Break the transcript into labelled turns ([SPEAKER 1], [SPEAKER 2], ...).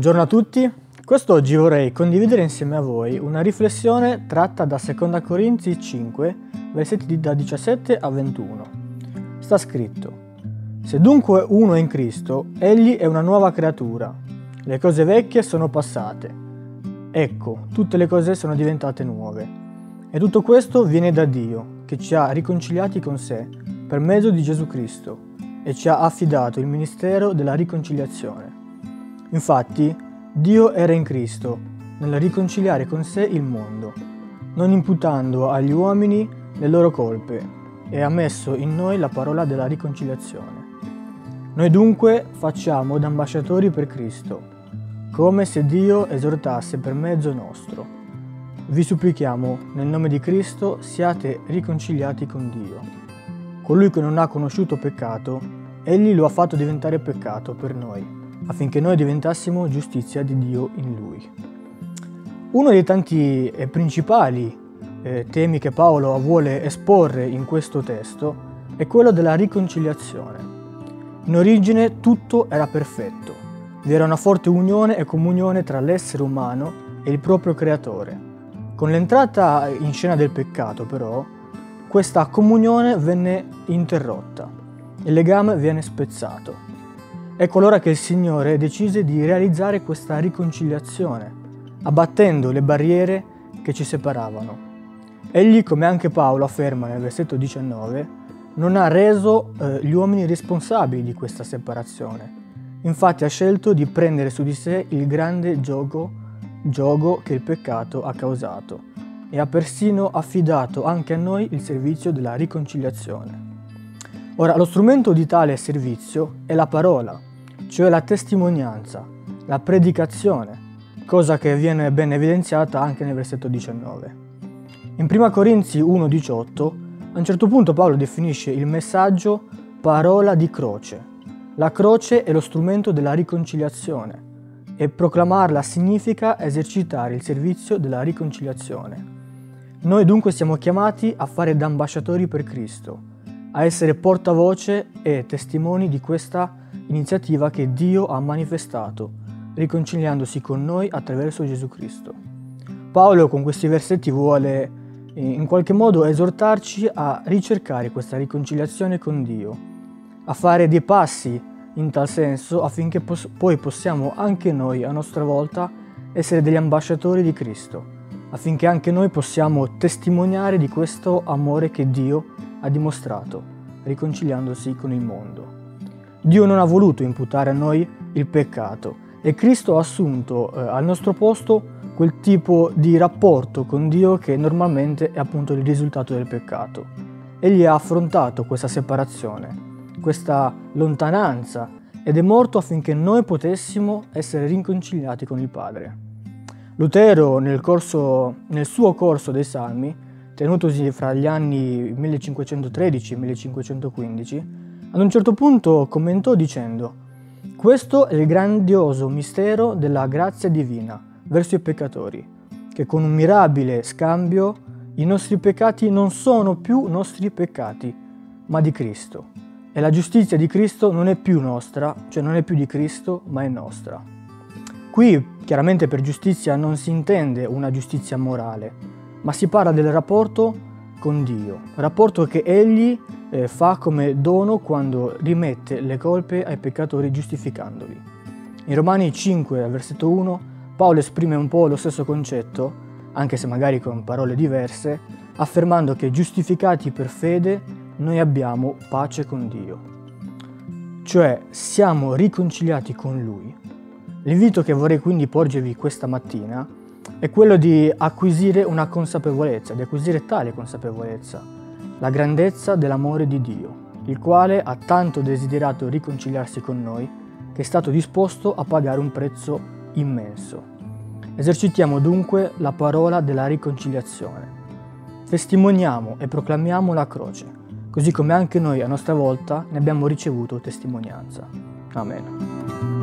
[SPEAKER 1] Buongiorno a tutti, quest'oggi vorrei condividere insieme a voi una riflessione tratta da 2 Corinzi 5, versetti da 17 a 21. Sta scritto: Se dunque uno è in Cristo, egli è una nuova creatura. Le cose vecchie sono passate. Ecco, tutte le cose sono diventate nuove. E tutto questo viene da Dio, che ci ha riconciliati con sé per mezzo di Gesù Cristo e ci ha affidato il ministero della riconciliazione. Infatti, Dio era in Cristo nel riconciliare con sé il mondo, non imputando agli uomini le loro colpe, e ha messo in noi la parola della riconciliazione. Noi dunque facciamo da ambasciatori per Cristo, come se Dio esortasse per mezzo nostro. Vi supplichiamo, nel nome di Cristo, siate riconciliati con Dio. Colui che non ha conosciuto peccato, Egli lo ha fatto diventare peccato per noi, affinché noi diventassimo giustizia di Dio in Lui. Uno dei tanti e principali temi che Paolo vuole esporre in questo testo è quello della riconciliazione. In origine tutto era perfetto, vi era una forte unione e comunione tra l'essere umano e il proprio creatore. Con l'entrata in scena del peccato, però, questa comunione venne interrotta, il legame viene spezzato. Ecco allora che il Signore decise di realizzare questa riconciliazione, abbattendo le barriere che ci separavano. Egli, come anche Paolo afferma nel versetto 19, non ha reso gli uomini responsabili di questa separazione. Infatti ha scelto di prendere su di sé il grande giogo che il peccato ha causato e ha persino affidato anche a noi il servizio della riconciliazione. Ora, lo strumento di tale servizio è la parola, cioè la testimonianza, la predicazione, cosa che viene ben evidenziata anche nel versetto 19. In 1 Corinzi 1,18, a un certo punto Paolo definisce il messaggio parola di croce. La croce è lo strumento della riconciliazione e proclamarla significa esercitare il servizio della riconciliazione. Noi dunque siamo chiamati a fare da ambasciatori per Cristo, a essere portavoce e testimoni di questa iniziativa che Dio ha manifestato, riconciliandosi con noi attraverso Gesù Cristo. Paolo con questi versetti vuole in qualche modo esortarci a ricercare questa riconciliazione con Dio, a fare dei passi in tal senso affinché poi possiamo anche noi a nostra volta essere degli ambasciatori di Cristo, affinché anche noi possiamo testimoniare di questo amore che Dio ha dimostrato, riconciliandosi con il mondo. Dio non ha voluto imputare a noi il peccato e Cristo ha assunto al nostro posto quel tipo di rapporto con Dio che normalmente è appunto il risultato del peccato. Egli ha affrontato questa separazione, questa lontananza ed è morto affinché noi potessimo essere riconciliati con il Padre. Lutero nel suo corso dei Salmi, tenutosi fra gli anni 1513 e 1515, ad un certo punto commentò dicendo: «Questo è il grandioso mistero della grazia divina verso i peccatori, che con un mirabile scambio i nostri peccati non sono più nostri peccati, ma di Cristo. E la giustizia di Cristo non è più nostra, cioè non è più di Cristo, ma è nostra». Qui chiaramente per giustizia non si intende una giustizia morale, ma si parla del rapporto con Dio, rapporto che Egli fa come dono quando rimette le colpe ai peccatori giustificandoli. In Romani 5, versetto 1, Paolo esprime un po' lo stesso concetto, anche se magari con parole diverse, affermando che giustificati per fede noi abbiamo pace con Dio. Cioè siamo riconciliati con Lui. L'invito che vorrei quindi porgervi questa mattina è quello di acquisire una consapevolezza, di acquisire tale consapevolezza, la grandezza dell'amore di Dio, il quale ha tanto desiderato riconciliarsi con noi che è stato disposto a pagare un prezzo immenso. Esercitiamo dunque la parola della riconciliazione. Testimoniamo e proclamiamo la croce, così come anche noi a nostra volta ne abbiamo ricevuto testimonianza. Amen.